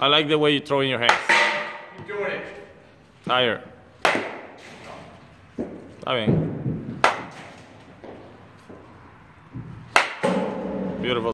I like the way you throw in your hands. Keep doing it. Higher. Está bien. Beautiful.